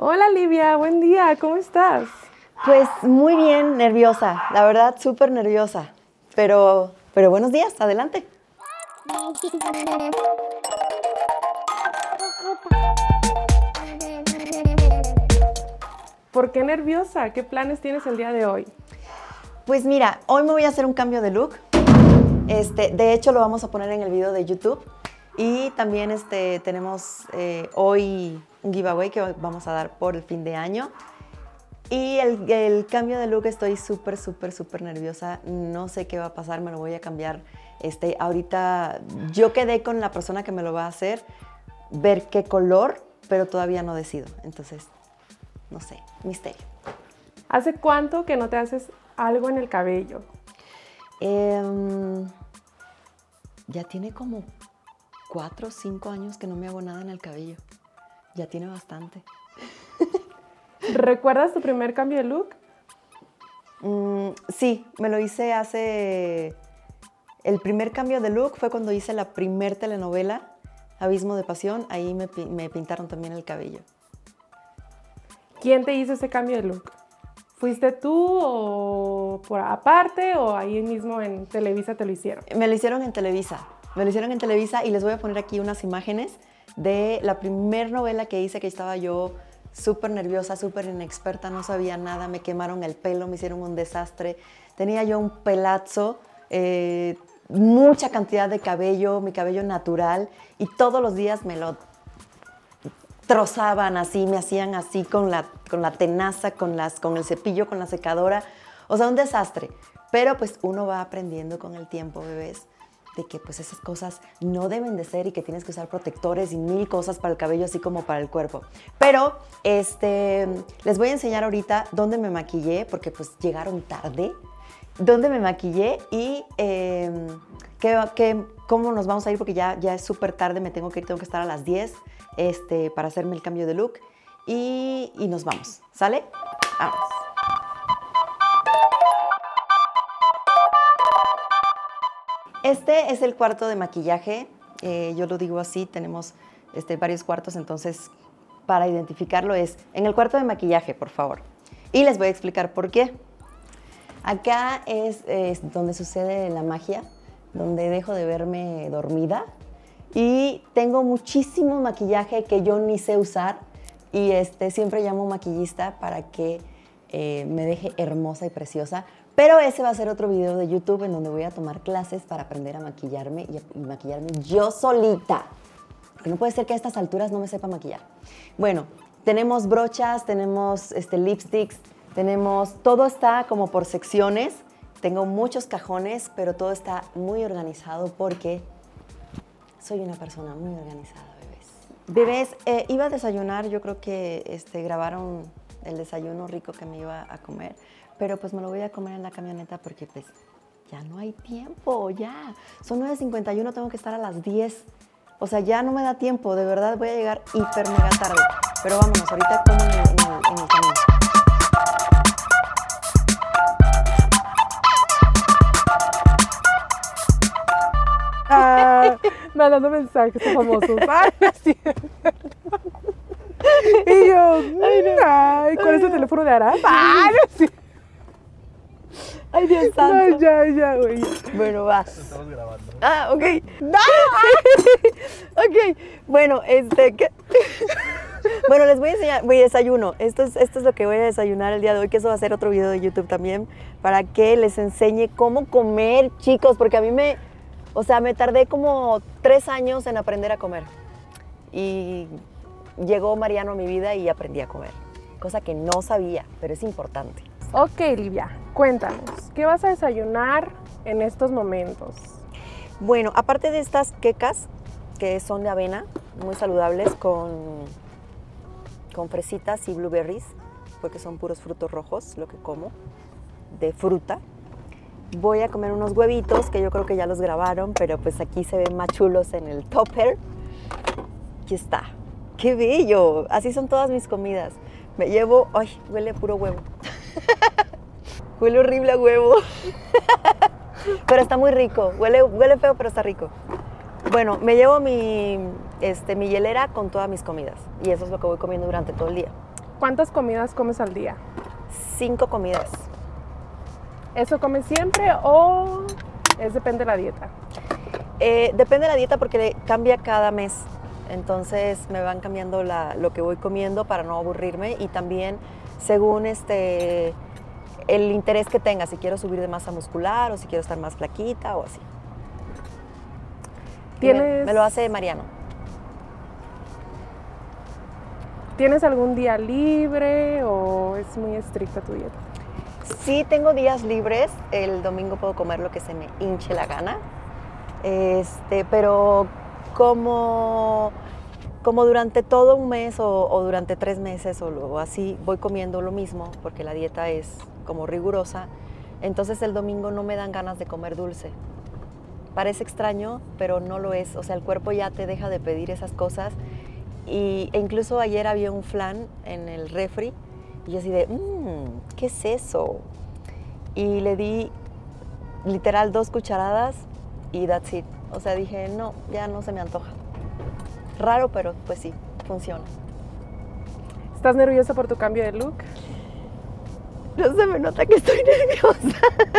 Hola Livia, buen día, ¿cómo estás? Pues muy bien, nerviosa, la verdad, súper nerviosa. Pero buenos días, adelante. ¿Por qué nerviosa? ¿Qué planes tienes el día de hoy? Pues mira, hoy me voy a hacer un cambio de look. De hecho, lo vamos a poner en el video de YouTube. Y también tenemos hoy un giveaway que vamos a dar por el fin de año. Y el cambio de look, estoy súper nerviosa. No sé qué va a pasar, me lo voy a cambiar. Ahorita yo quedé con la persona que me lo va a hacer, ver qué color, pero todavía no decido. Entonces, no sé, misterio. ¿Hace cuánto que no te haces algo en el cabello? Ya tiene como 4 o 5 años que no me hago nada en el cabello. Ya tiene bastante. ¿Recuerdas tu primer cambio de look? Sí, me lo hice hace... El primer cambio de look fue cuando hice la primer telenovela, Abismo de Pasión. Ahí me pintaron también el cabello. ¿Quién te hizo ese cambio de look? ¿Fuiste tú o por aparte o ahí mismo en Televisa te lo hicieron? Me lo hicieron en Televisa. Me lo hicieron en Televisa y les voy a poner aquí unas imágenes de la primer novela que hice, que estaba yo súper nerviosa, súper inexperta, no sabía nada, me quemaron el pelo, me hicieron un desastre. Tenía yo un pelazo, mucha cantidad de cabello, mi cabello natural, y todos los días me lo trozaban así, me hacían así con la tenaza, con el cepillo, con la secadora. O sea, un desastre. Pero pues uno va aprendiendo con el tiempo, bebés, de que pues esas cosas no deben de ser y que tienes que usar protectores y 1000 cosas para el cabello, así como para el cuerpo. Pero les voy a enseñar ahorita dónde me maquillé, porque pues llegaron tarde, dónde me maquillé y cómo nos vamos a ir, porque ya es súper tarde, me tengo que ir, tengo que estar a las 10 para hacerme el cambio de look y nos vamos, ¿sale? Vamos. Este es el cuarto de maquillaje, yo lo digo así, tenemos varios cuartos, entonces para identificarlo es en el cuarto de maquillaje, por favor. Y les voy a explicar por qué. Acá es donde sucede la magia, donde dejo de verme dormida y tengo muchísimo maquillaje que yo ni sé usar y siempre llamo a un maquillista para que me deje hermosa y preciosa. Pero ese va a ser otro video de YouTube en donde voy a tomar clases para aprender a maquillarme y maquillarme yo solita. Porque no puede ser que a estas alturas no me sepa maquillar. Bueno, tenemos brochas, tenemos lipsticks, todo está como por secciones. Tengo muchos cajones, pero todo está muy organizado porque soy una persona muy organizada, bebés. Bebés, iba a desayunar, yo creo que grabaron el desayuno rico que me iba a comer. Pero pues me lo voy a comer en la camioneta porque pues ya no hay tiempo, ya. Son 9:51, tengo que estar a las 10. O sea, ya no me da tiempo, de verdad voy a llegar hiper mega tarde. Pero vámonos, ahorita como en el camino. Mandando mensajes famosos. Y yo, ay, ¿cuál es el teléfono de Ara? Ay, Dios santo. No, ya, güey. Bueno, va. Estamos grabando. Ah, ok. ¡No! Ok. Bueno, Bueno, les voy a enseñar, voy a desayuno. Esto es lo que voy a desayunar el día de hoy, que eso va a ser otro video de YouTube también, para que les enseñe cómo comer, chicos, porque a mí me tardé como 3 años en aprender a comer. Y llegó Mariano a mi vida y aprendí a comer, cosa que no sabía, pero es importante. Ok, Livia, cuéntanos, ¿qué vas a desayunar en estos momentos? Bueno, aparte de estas quecas, que son de avena, muy saludables, con fresitas y blueberries, porque son puros frutos rojos lo que como, de fruta. Voy a comer unos huevitos, que yo creo que ya los grabaron, pero pues aquí se ven más chulos en el topper. Aquí está. ¡Qué bello! Así son todas mis comidas. Me llevo... ¡Ay! Huele a puro huevo. Huele horrible a huevo. Pero está muy rico. Huele feo, pero está rico. Bueno, me llevo mi hielera con todas mis comidas. Y eso es lo que voy comiendo durante todo el día. ¿Cuántas comidas comes al día? 5 comidas. ¿Eso comes siempre o depende de la dieta? Depende de la dieta porque cambia cada mes. Entonces me van cambiando lo que voy comiendo para no aburrirme y también según el interés que tenga, si quiero subir de masa muscular o si quiero estar más flaquita o así. Me lo hace Mariano. ¿Tienes algún día libre o es muy estricta tu dieta? Sí, tengo días libres. El domingo puedo comer lo que se me hinche la gana. Pero como durante todo un mes o durante 3 meses o así voy comiendo lo mismo porque la dieta es como rigurosa, entonces el domingo no me dan ganas de comer dulce. Parece extraño, pero no lo es. O sea, el cuerpo ya te deja de pedir esas cosas. E incluso ayer había un flan en el refri y yo así de, ¿qué es eso? Y le di literal 2 cucharadas y that's it. O sea, dije, no, ya no se me antoja. Raro, pero pues sí, funciona. ¿Estás nerviosa por tu cambio de look? No se me nota que estoy nerviosa.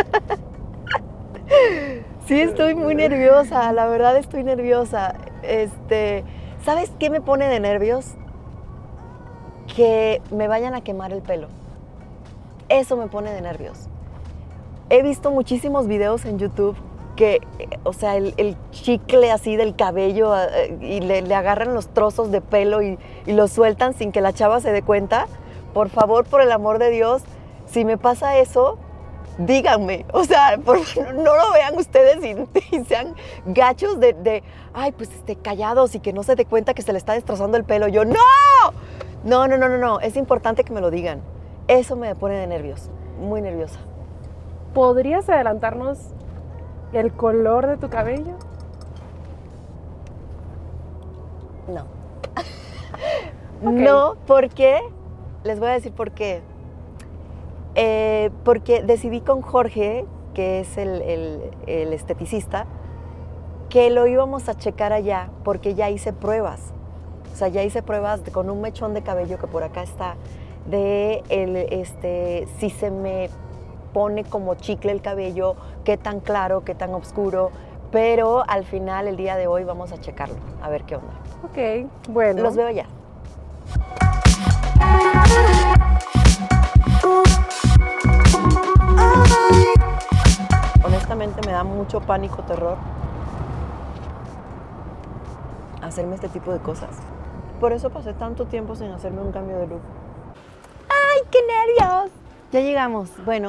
Sí, estoy muy nerviosa, la verdad estoy nerviosa. ¿Sabes qué me pone de nervios? Que me vayan a quemar el pelo. Eso me pone de nervios. He visto muchísimos videos en YouTube que, o sea, el chicle así del cabello y le agarran los trozos de pelo y lo sueltan sin que la chava se dé cuenta. Por favor, por el amor de Dios, si me pasa eso, díganme. O sea, no lo vean ustedes y sean gachos ay, pues callados y que no se dé cuenta que se le está destrozando el pelo. Yo, ¡no! No. Es importante que me lo digan. Eso me pone de nervios, muy nerviosa. ¿Podrías adelantarnos el color de tu cabello? No. Okay. No, ¿por qué? Les voy a decir por qué. Porque decidí con Jorge, que es el esteticista, que lo íbamos a checar allá porque ya hice pruebas. O sea, ya hice pruebas con un mechón de cabello que por acá está, si se me pone como chicle el cabello, qué tan claro, qué tan oscuro, pero al final, el día de hoy, vamos a checarlo, a ver qué onda. Ok, bueno. Los veo ya. Honestamente me da mucho pánico, terror hacerme este tipo de cosas. Por eso pasé tanto tiempo sin hacerme un cambio de look. ¡Ay, qué nervios! Ya llegamos. Bueno,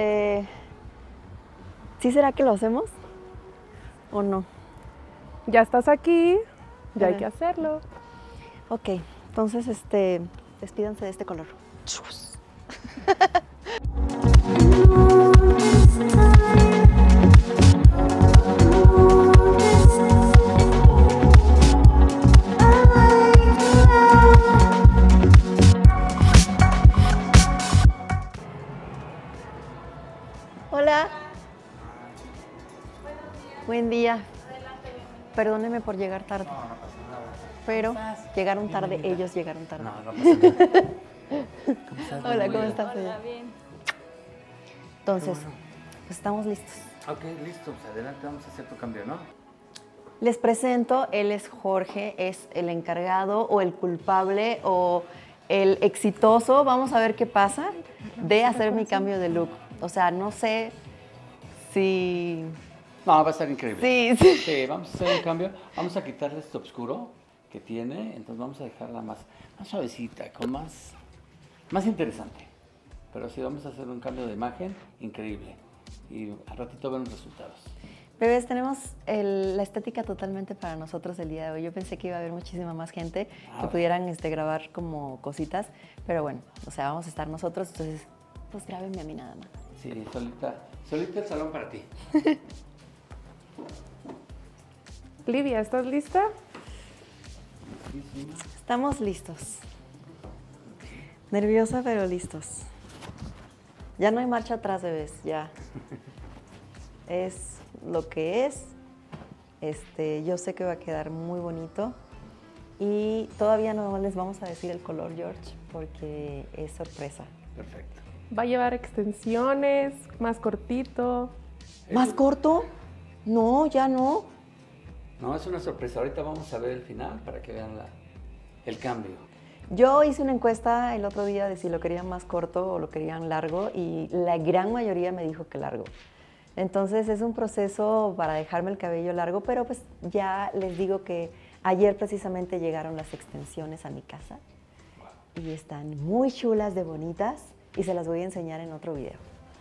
¿sí será que lo hacemos? ¿O no? Ya estás aquí, ya hay que hacerlo. Ok, entonces, despídanse de este color. Hola. Buen día. Perdóneme por llegar tarde. No pasa nada. Pero llegaron tarde, ellos llegaron tarde. No pasa nada. ¿Cómo estás? Hola, ¿cómo estás? Hola, bien. Entonces, Qué bueno. pues estamos listos. Ok, listo. Pues adelante, vamos a hacer tu cambio, ¿no? Les presento, él es Jorge, es el encargado o el culpable o el exitoso, vamos a ver qué pasa, de hacer mi cambio de look. O sea, no sé si... No, va a estar increíble. Sí. Sí, vamos a hacer un cambio. Vamos a quitarle este oscuro que tiene, entonces vamos a dejarla más suavecita, más interesante. Pero sí, vamos a hacer un cambio de imagen increíble. Y al ratito ver los resultados. Bebés, tenemos la estética totalmente para nosotros el día de hoy. Yo pensé que iba a haber muchísima más gente que pudieran grabar como cositas, pero bueno, o sea, vamos a estar nosotros, entonces, pues grábenme a mí nada más. Sí, solita el salón para ti. Livia, ¿estás lista? Estamos listos. Nerviosa, pero listos. Ya no hay marcha atrás, bebés, ya. Es lo que es. Yo sé que va a quedar muy bonito. Y todavía no les vamos a decir el color, George, porque es sorpresa. Perfecto. ¿Va a llevar extensiones, más cortito? ¿Más corto? No, ya no. No, es una sorpresa. Ahorita vamos a ver el final para que vean el cambio. Yo hice una encuesta el otro día de si lo querían más corto o lo querían largo y la gran mayoría me dijo que largo. Entonces es un proceso para dejarme el cabello largo, pero pues ya les digo que ayer precisamente llegaron las extensiones a mi casa y están muy chulas de bonitas y se las voy a enseñar en otro video.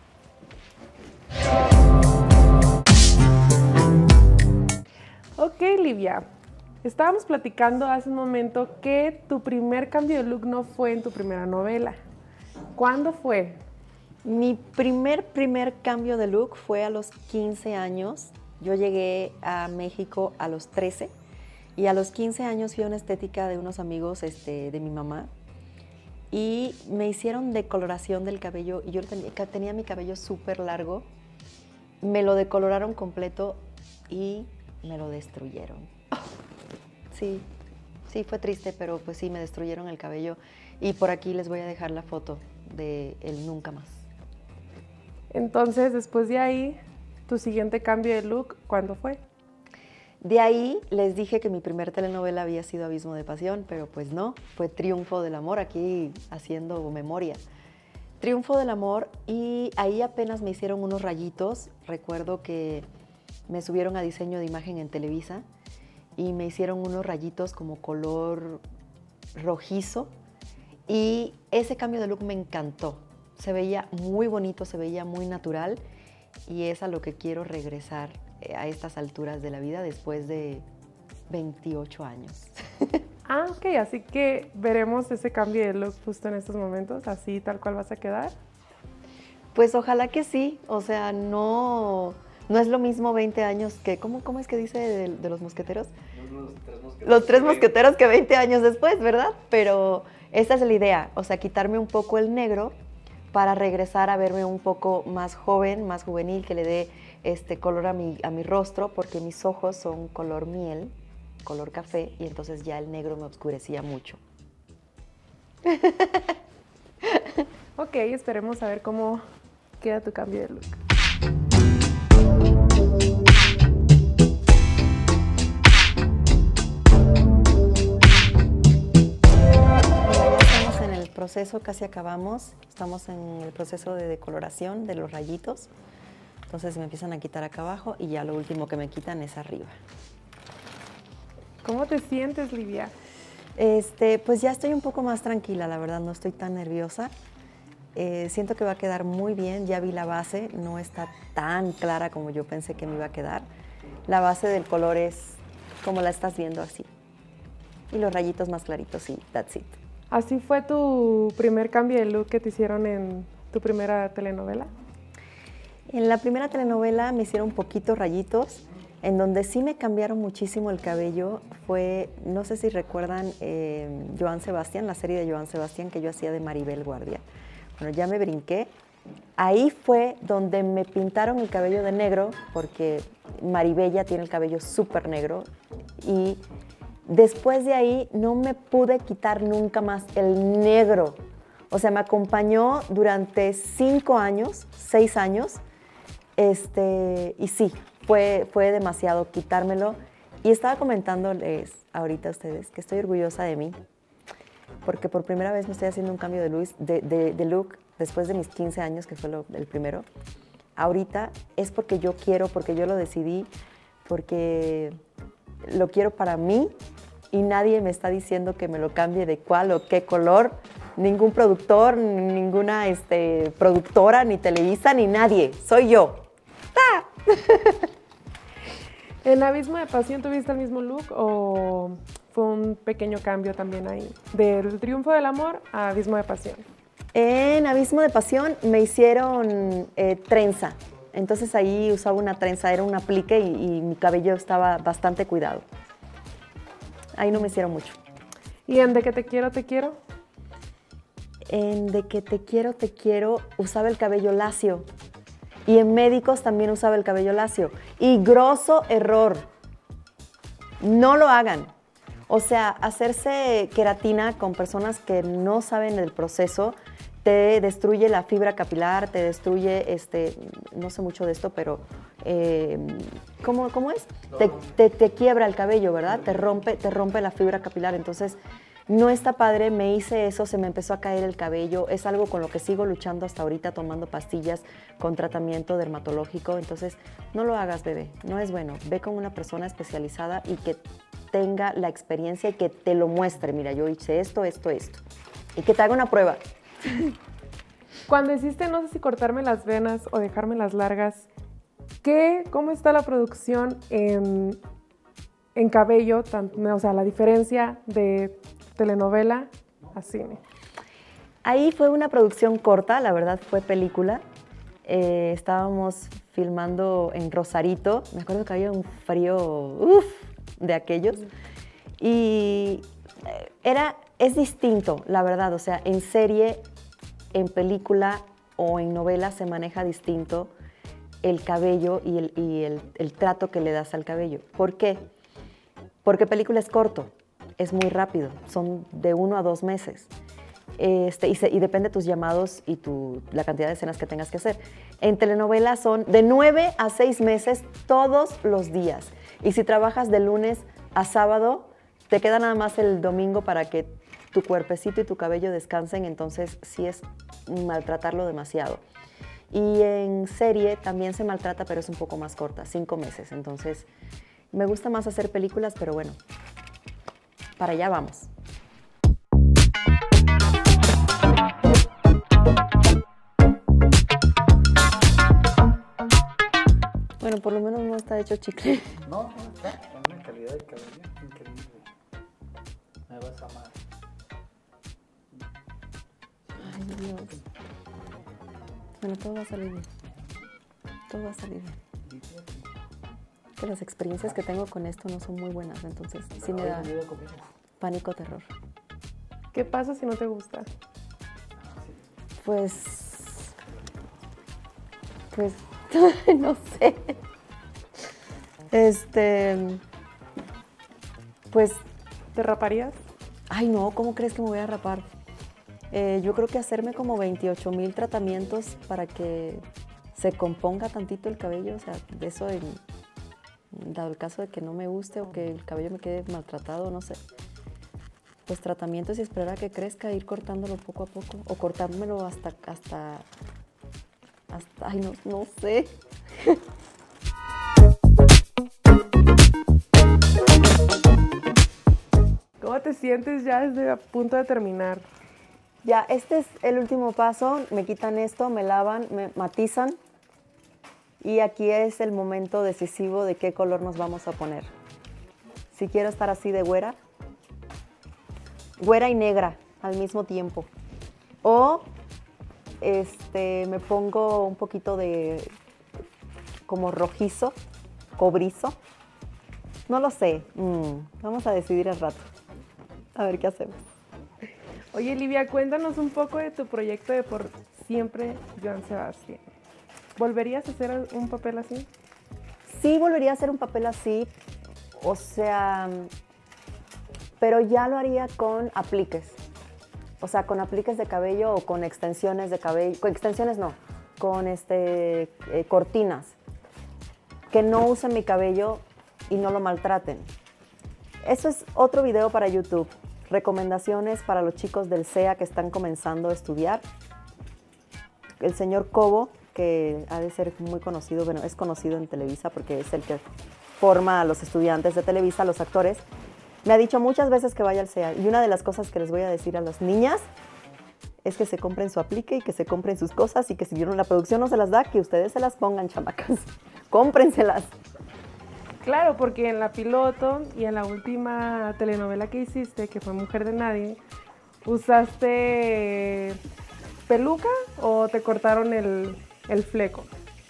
Ok, Livia. Estábamos platicando hace un momento que tu primer cambio de look no fue en tu primera novela. ¿Cuándo fue? Mi primer cambio de look fue a los 15 años. Yo llegué a México a los 13 y a los 15 años fui a una estética de unos amigos de mi mamá y me hicieron decoloración del cabello y yo tenía mi cabello súper largo. Me lo decoloraron completo y me lo destruyeron. Sí, fue triste, pero pues sí, me destruyeron el cabello y por aquí les voy a dejar la foto de el nunca más. Entonces, después de ahí, tu siguiente cambio de look, ¿cuándo fue? De ahí les dije que mi primer telenovela había sido Abismo de Pasión, pero pues no, fue Triunfo del Amor, aquí haciendo memoria. Triunfo del Amor, y ahí apenas me hicieron unos rayitos. Recuerdo que me subieron a diseño de imagen en Televisa y me hicieron unos rayitos como color rojizo y ese cambio de look me encantó. Se veía muy bonito, se veía muy natural y es a lo que quiero regresar a estas alturas de la vida después de 28 años. Ah, ok, así que veremos ese cambio de look justo en estos momentos, así tal cual vas a quedar. Pues ojalá que sí, o sea, no es lo mismo 20 años que, ¿cómo es que dice de los mosqueteros? Los tres mosqueteros que 20 años después, ¿verdad? Pero esa es la idea, o sea, quitarme un poco el negro para regresar a verme un poco más joven, más juvenil, que le dé color a mi rostro, porque mis ojos son color miel, color café, y entonces ya el negro me oscurecía mucho. Ok, esperemos a ver cómo queda tu cambio de look. Estamos en el proceso, casi acabamos, estamos en el proceso de decoloración de los rayitos. Entonces me empiezan a quitar acá abajo y ya lo último que me quitan es arriba. ¿Cómo te sientes, Livia? Pues ya estoy un poco más tranquila, la verdad, no estoy tan nerviosa. Siento que va a quedar muy bien, ya vi la base, no está tan clara como yo pensé que me iba a quedar. La base del color es como la estás viendo así. Y los rayitos más claritos y that's it. ¿Así fue tu primer cambio de look que te hicieron en tu primera telenovela? En la primera telenovela me hicieron poquitos rayitos, en donde sí me cambiaron muchísimo el cabello fue, no sé si recuerdan Joan Sebastián, la serie de Joan Sebastián que yo hacía de Maribel Guardia. Bueno, ya me brinqué. Ahí fue donde me pintaron el cabello de negro, porque Maribella tiene el cabello súper negro. Y después de ahí no me pude quitar nunca más el negro. O sea, me acompañó durante 5 años, 6 años. Y sí, fue demasiado quitármelo. Y estaba comentándoles ahorita a ustedes que estoy orgullosa de mí, porque por primera vez me estoy haciendo un cambio de look después de mis 15 años, que fue el primero. Ahorita es porque yo quiero, porque yo lo decidí, porque lo quiero para mí y nadie me está diciendo que me lo cambie de cuál o qué color. Ningún productor, ninguna productora, ni Televisa, ni nadie. Soy yo. ¡Ah! ¿En Abismo de Pasión tuviste el mismo look o fue un pequeño cambio también ahí? Del Triunfo del Amor a Abismo de Pasión. En Abismo de Pasión me hicieron trenza. Entonces ahí usaba una trenza, era un aplique y mi cabello estaba bastante cuidado. Ahí no me hicieron mucho. ¿Y en De que te quiero, te quiero? En De que te quiero, usaba el cabello lacio. Y en Médicos también usaba el cabello lacio. Y grosso error. No lo hagan. O sea, hacerse queratina con personas que no saben el proceso te destruye la fibra capilar, te destruye, no sé mucho de esto, pero ¿cómo es? Te quiebra el cabello, ¿verdad? Te rompe la fibra capilar. Entonces, no está padre, me hice eso, se me empezó a caer el cabello. Es algo con lo que sigo luchando hasta ahorita, tomando pastillas con tratamiento dermatológico. Entonces, no lo hagas, bebé, no es bueno. Ve con una persona especializada y que tenga la experiencia y que te lo muestre. Mira, yo hice esto. Y que te haga una prueba. Cuando hiciste, no sé si cortarme las venas o dejarme las largas, ¿cómo está la producción en cabello? O sea, la diferencia de telenovela a cine. Ahí fue una producción corta, la verdad fue película. Estábamos filmando en Rosarito, me acuerdo que había un frío de aquellos. Y es distinto, la verdad, o sea, en serie, en película o en novela se maneja distinto el cabello y el trato que le das al cabello. ¿Por qué? Porque película es corto, es muy rápido, son de 1 a 2 meses. Y depende de tus llamados y la cantidad de escenas que tengas que hacer. En telenovela son de 9 a 6 meses todos los días. Y si trabajas de lunes a sábado, te queda nada más el domingo para que tu cuerpecito y tu cabello descansen, entonces sí es maltratarlo demasiado. Y en serie también se maltrata, pero es un poco más corta, 5 meses. Entonces me gusta más hacer películas, pero bueno, para allá vamos. Bueno, por lo menos no está hecho chicle. No, está una calidad de cabello increíble. Me vas a amar. Ay, Dios. Bueno, todo va a salir bien. Todo va a salir bien. Que las experiencias que tengo con esto no son muy buenas, entonces sí me da pánico, terror. ¿Qué pasa si no te gusta? Pues no sé. Pues, ¿Te raparías? ay no, ¿cómo crees que me voy a rapar? Yo creo que hacerme como 28,000 tratamientos para que se componga tantito el cabello, o sea, de eso dado el caso de que no me guste o que el cabello me quede maltratado, no sé. Pues tratamientos y esperar a que crezca, ir cortándolo poco a poco o cortármelo hasta ay, no sé. ¿Cómo te sientes ya desde a punto de terminar? Ya, este es el último paso, me quitan esto, me lavan, me matizan y aquí es el momento decisivo de qué color nos vamos a poner. Si quiero estar así de güera y negra al mismo tiempo. O me pongo un poquito de como rojizo, cobrizo. No lo sé, vamos a decidir al rato. A ver qué hacemos. Oye, Livia, cuéntanos un poco de tu proyecto de Por Siempre, Joan Sebastián. ¿Volverías a hacer un papel así? Sí, volvería a hacer un papel así, o sea, pero ya lo haría con apliques. O sea, con apliques de cabello o con extensiones de cabello. Con extensiones no, con cortinas. Que no usen mi cabello y no lo maltraten. Eso es otro video para YouTube. Recomendaciones para los chicos del CEA que están comenzando a estudiar. El señor Cobo, que ha de ser muy conocido, bueno, es conocido en Televisa porque es el que forma a los estudiantes de Televisa, los actores, me ha dicho muchas veces que vaya al CEA. Y una de las cosas que les voy a decir a las niñas es que se compren su aplique y que se compren sus cosas y que si la producción no se las da, que ustedes se las pongan, chamacas. Cómprenselas. Claro, porque en la piloto y en la última telenovela que hiciste, que fue Mujer de Nadie, ¿usaste peluca o te cortaron el fleco?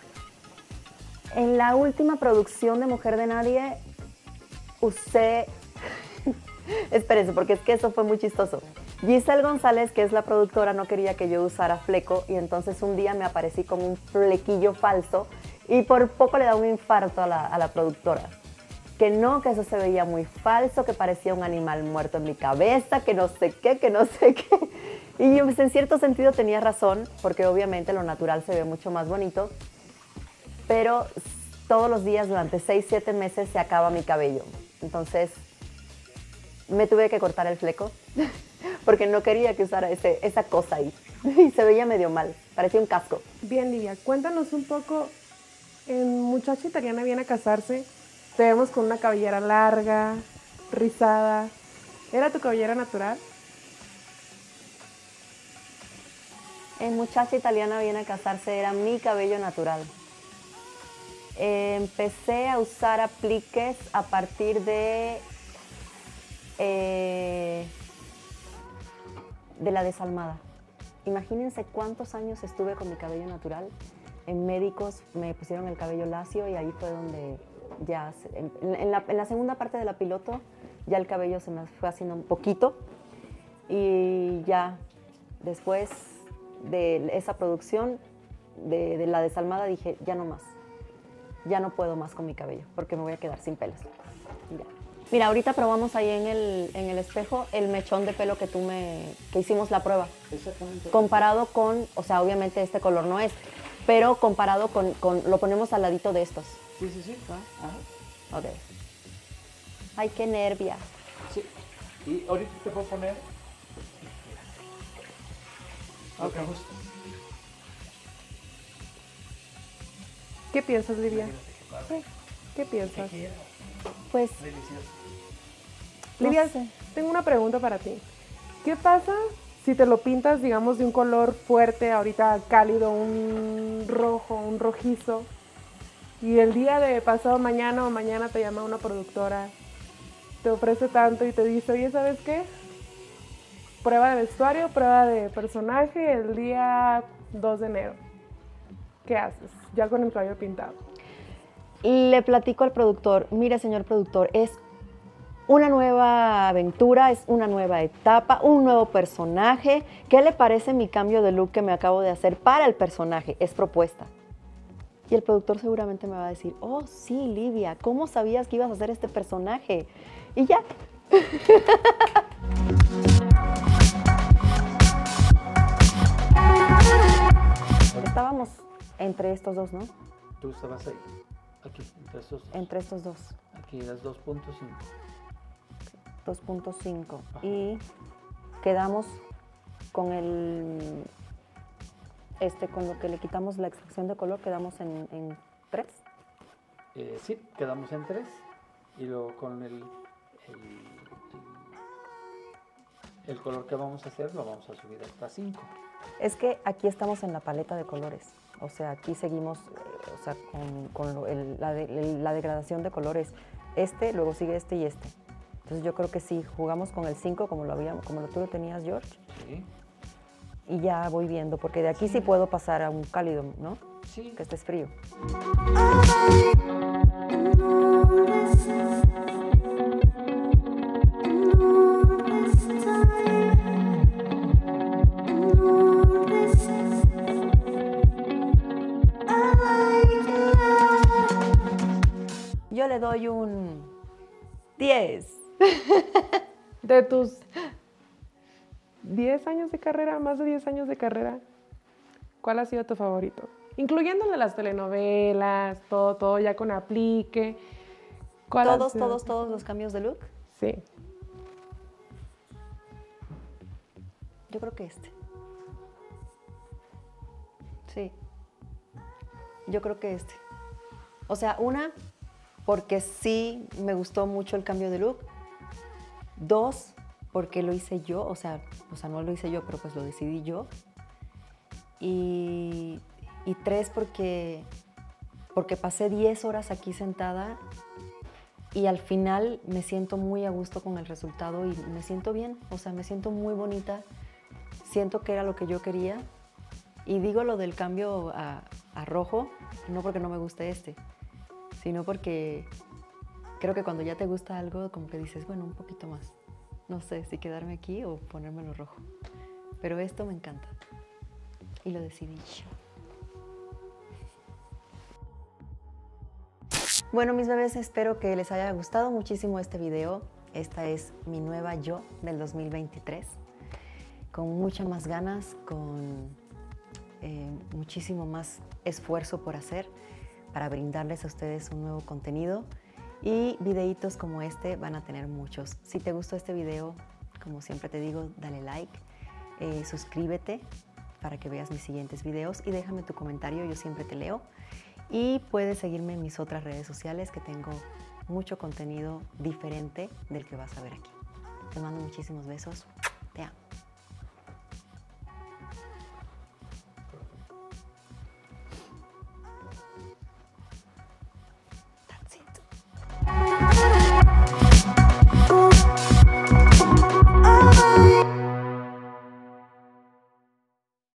En la última producción de Mujer de Nadie usé... Espérense, porque es que eso fue muy chistoso. Giselle González, que es la productora, no quería que yo usara fleco y entonces un día me aparecí con un flequillo falso y por poco le da un infarto a la productora. que no, que eso se veía muy falso, que parecía un animal muerto en mi cabeza, que no sé qué, que no sé qué. Y pues, en cierto sentido tenía razón, porque obviamente lo natural se ve mucho más bonito, pero todos los días durante 6, 7 meses se acaba mi cabello. Entonces me tuve que cortar el fleco porque no quería que usara esa cosa ahí. Y se veía medio mal, parecía un casco. Bien, Livia, cuéntanos un poco. En Muchacha Italiana viene a casarse. Te vemos con una cabellera larga, rizada. ¿Era tu cabellera natural? En Muchacha Italiana viene a casarse era mi cabello natural. Empecé a usar apliques a partir de la desalmada. Imagínense cuántos años estuve con mi cabello natural. En médicos me pusieron el cabello lacio y ahí fue donde ya, en la segunda parte de la piloto, ya el cabello se me fue haciendo un poquito. Y ya después de esa producción, de la desalmada, dije, ya no más. Ya no puedo más con mi cabello porque me voy a quedar sin pelos. Ya. Mira, ahorita probamos ahí en el espejo el mechón de pelo que hicimos la prueba. Exactamente. Comparado con, o sea, obviamente este color no es, pero comparado con lo ponemos al ladito de estos. Sí, sí, sí. Ajá. Ok. Ay, qué nervia. Sí. Y ahorita te puedo poner. Lo que guste. ¿Qué piensas, Livia? ¿Qué piensas? Pues, Delicioso. Livia, no sé. tengo una pregunta para ti. ¿Qué pasa si te lo pintas, digamos, de un color fuerte, ahorita cálido, un rojo, un rojizo, y el día de pasado mañana o mañana te llama una productora, te ofrece tanto y te dice, oye, ¿sabes qué? Prueba de vestuario, prueba de personaje el día 2 de enero. ¿Qué haces? Ya con el cabello pintado. Le platico al productor, mire, señor productor, es una nueva aventura, es una nueva etapa, un nuevo personaje. ¿Qué le parece mi cambio de look que me acabo de hacer para el personaje? Es propuesta. Y el productor seguramente me va a decir, oh, sí, Livia, ¿cómo sabías que ibas a hacer este personaje? Y ya. Estábamos entre estos dos, ¿no? Tú estabas ahí. Aquí, entre estos dos. Entre estos dos. Aquí las 2.5. 2.5. Ajá. Y quedamos con con lo que le quitamos la extracción de color, quedamos en 3. Sí, quedamos en 3. Y luego con el color que vamos a hacer lo vamos a subir hasta 5. Es que aquí estamos en la paleta de colores. O sea, aquí seguimos con la degradación de colores. Luego sigue este y este. Entonces yo creo que sí, jugamos con el 5 como lo tú lo tenías, George. Sí. Y ya voy viendo, porque de aquí sí puedo pasar a un cálido, ¿no? Sí. Que este es frío. Yo le doy un 10. De tus 10 años de carrera, más de 10 años de carrera, ¿cuál ha sido tu favorito? Incluyéndole las telenovelas, todo ya con aplique. ¿Cuál ha sido? Todos los cambios de look. Sí. Yo creo que este. Sí. Yo creo que este. O sea, porque sí me gustó mucho el cambio de look. 2, porque lo hice yo, o sea, no lo hice yo, pero pues lo decidí yo. Y 3, porque pasé 10 horas aquí sentada y al final me siento muy a gusto con el resultado y me siento bien, o sea, me siento muy bonita, siento que era lo que yo quería. Y digo lo del cambio a rojo, no porque no me guste sino porque creo que cuando ya te gusta algo, como que dices, bueno, un poquito más. No sé si quedarme aquí o ponérmelo rojo. Pero esto me encanta. Y lo decidí yo. Bueno, mis bebés, espero que les haya gustado muchísimo este video. Esta es mi nueva yo del 2023, con muchas más ganas, con muchísimo más esfuerzo por hacer para brindarles a ustedes un nuevo contenido, y videitos como este van a tener muchos. Si te gustó este video, como siempre te digo, dale like, suscríbete para que veas mis siguientes videos y déjame tu comentario, yo siempre te leo. Y puedes seguirme en mis otras redes sociales, que tengo mucho contenido diferente del que vas a ver aquí. Te mando muchísimos besos. Te amo.